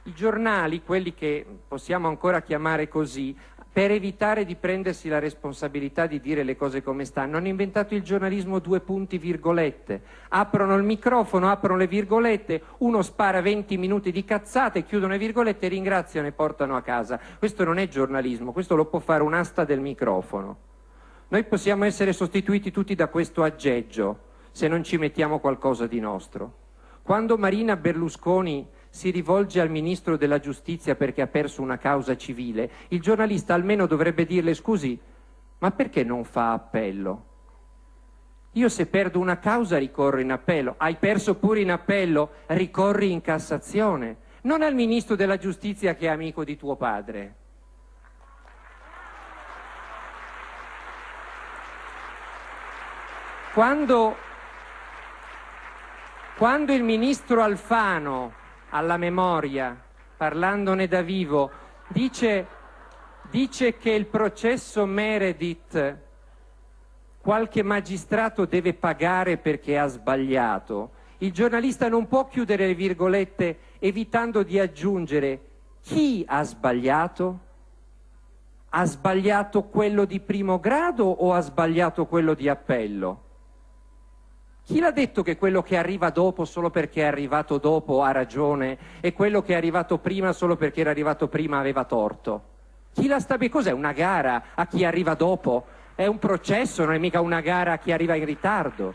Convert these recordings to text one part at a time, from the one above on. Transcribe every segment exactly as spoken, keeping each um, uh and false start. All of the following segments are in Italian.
I giornali, quelli che possiamo ancora chiamare così, per evitare di prendersi la responsabilità di dire le cose come stanno, hanno inventato il giornalismo due punti virgolette. Aprono il microfono, aprono le virgolette, uno spara venti minuti di cazzate, chiudono le virgolette, ringraziano e portano a casa. Questo non è giornalismo, questo lo può fare un'asta del microfono. Noi possiamo essere sostituiti tutti da questo aggeggio, se non ci mettiamo qualcosa di nostro. Quando Marina Berlusconi si rivolge al ministro della giustizia perché ha perso una causa civile, il giornalista almeno dovrebbe dirle: scusi, ma perché non fa appello? Io se perdo una causa ricorro in appello. Hai perso pure in appello? Ricorri in Cassazione. Non al ministro della giustizia che è amico di tuo padre. Quando, quando il ministro Alfano, alla memoria, parlandone da vivo, dice, dice che il processo Meredith qualche magistrato deve pagare perché ha sbagliato, il giornalista non può chiudere le virgolette evitando di aggiungere: chi ha sbagliato? Ha sbagliato quello di primo grado o ha sbagliato quello di appello? Chi l'ha detto che quello che arriva dopo solo perché è arrivato dopo ha ragione e quello che è arrivato prima solo perché era arrivato prima aveva torto? Chi la sta bene? Cos'è una gara a chi arriva dopo? È un processo, non è mica una gara a chi arriva in ritardo.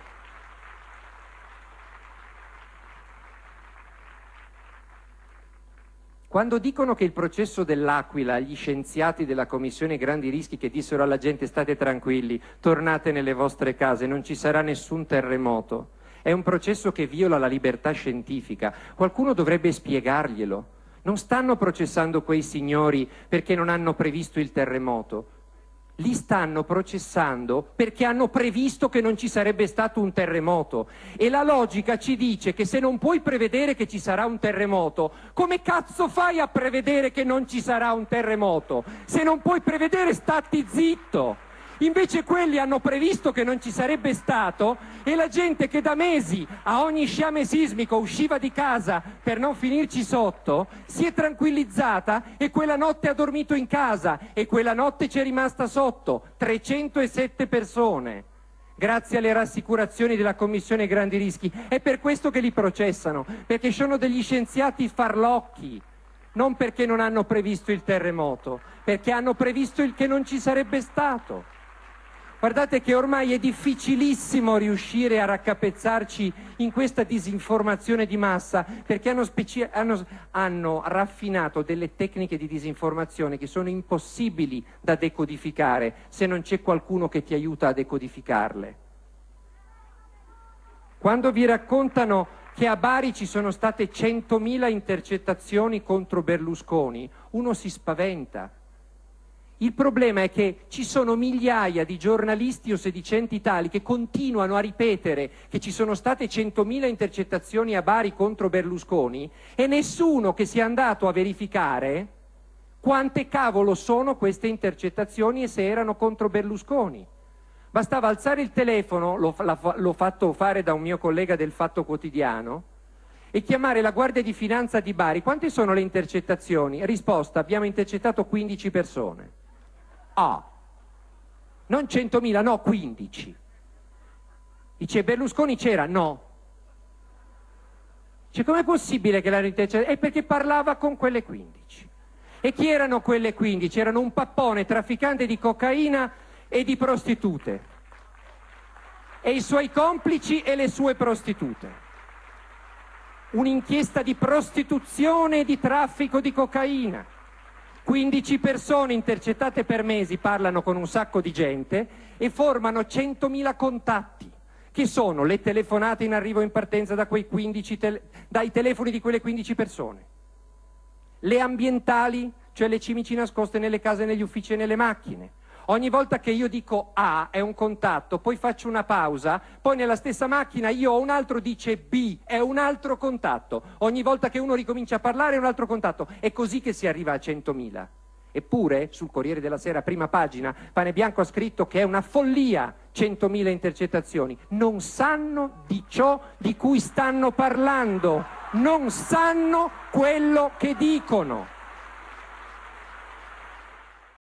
Quando dicono che il processo dell'Aquila, gli scienziati della Commissione Grandi Rischi che dissero alla gente: state tranquilli, tornate nelle vostre case, non ci sarà nessun terremoto, è un processo che viola la libertà scientifica, qualcuno dovrebbe spiegarglielo. Non stanno processando quei signori perché non hanno previsto il terremoto, li stanno processando perché hanno previsto che non ci sarebbe stato un terremoto, e la logica ci dice che se non puoi prevedere che ci sarà un terremoto, come cazzo fai a prevedere che non ci sarà un terremoto? Se non puoi prevedere, stati zitto. Invece quelli hanno previsto che non ci sarebbe stato, e la gente che da mesi a ogni sciame sismico usciva di casa per non finirci sotto si è tranquillizzata e quella notte ha dormito in casa, e quella notte c'è rimasta sotto trecentosette persone grazie alle rassicurazioni della Commissione Grandi Rischi. È per questo che li processano, perché sono degli scienziati farlocchi, non perché non hanno previsto il terremoto, perché hanno previsto il che non ci sarebbe stato. Guardate che ormai è difficilissimo riuscire a raccapezzarci in questa disinformazione di massa, perché hanno, speci- hanno, hanno raffinato delle tecniche di disinformazione che sono impossibili da decodificare se non c'è qualcuno che ti aiuta a decodificarle. Quando vi raccontano che a Bari ci sono state centomila intercettazioni contro Berlusconi, uno si spaventa. Il problema è che ci sono migliaia di giornalisti o sedicenti tali che continuano a ripetere che ci sono state centomila intercettazioni a Bari contro Berlusconi, e nessuno che sia andato a verificare quante cavolo sono queste intercettazioni e se erano contro Berlusconi. Bastava alzare il telefono, l'ho, l'ho fatto fare da un mio collega del Fatto Quotidiano, e chiamare la Guardia di Finanza di Bari: quante sono le intercettazioni? Risposta: abbiamo intercettato quindici persone. Ah, non centomila, no, quindici. Dice: Berlusconi c'era? No. Dice: com'è possibile che l'hanno intercettato? È perché parlava con quelle quindici. E chi erano quelle quindici? Erano un pappone trafficante di cocaina e di prostitute, e i suoi complici e le sue prostitute. Un'inchiesta di prostituzione e di traffico di cocaina. quindici persone intercettate per mesi parlano con un sacco di gente e formano centomila contatti, che sono le telefonate in arrivo e in partenza da quei quindici tele- dai telefoni di quelle quindici persone, le ambientali, cioè le cimici nascoste nelle case, negli uffici e nelle macchine. Ogni volta che io dico A è un contatto, poi faccio una pausa, poi nella stessa macchina io ho un altro dice B, è un altro contatto. Ogni volta che uno ricomincia a parlare è un altro contatto. È così che si arriva a centomila. Eppure, sul Corriere della Sera, prima pagina, Panebianco ha scritto che è una follia centomila intercettazioni. Non sanno di ciò di cui stanno parlando, non sanno quello che dicono.